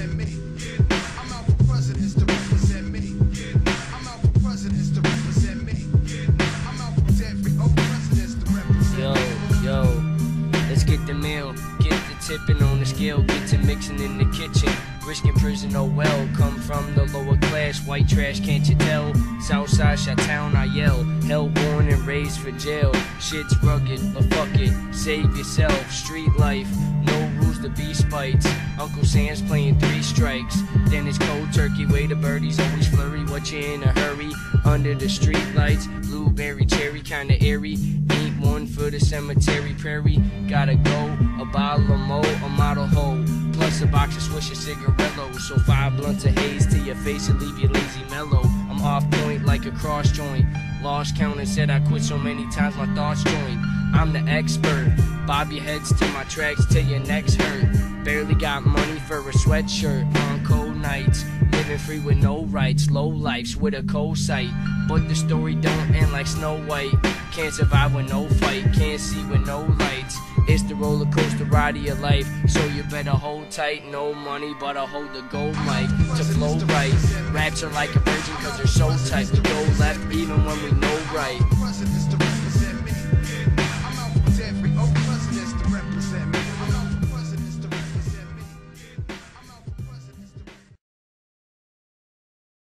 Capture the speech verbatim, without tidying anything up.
represent me. I'm out for presidents to represent me. I'm out for presidents to represent me. I'm out for every old presidents to represent Yo, me. yo, let's get the meal, get the tipping on the scale, get to mixing in the kitchen. Risking prison, oh well, come from the lower class, white trash, can't you tell? Southside, Chi-Town, I yell, hell born and raised for jail. Shit's rugged, but fuck it, save yourself, street life, no rules to be spites. Uncle Sam's playing three strikes, then it's cold turkey, way the birdies always flurry, what you in a hurry? Under the street lights, blueberry, cherry, kinda airy, ain't one for the cemetery prairie. Gotta go, a bottle of mo, a model hoe, plus a box of Swisher cigarillos. So five blunts of haze to your face and leave you lazy mellow. I'm off point like a cross joint. Lost count and said I quit so many times my thoughts joined. I'm the expert. Bob your heads to my tracks till your necks hurt. Barely got money for a sweatshirt on cold nights. Living free with no rights. Low lifes with a cold sight. But the story don't end like Snow White. Can't survive with no fight. Can't see with no lights. It's the roller coaster ride of your life, so you better hold tight. No money, but I hold the gold mic to flow right. Raps are like a virgin cause they're so tight. We go left even when we know right.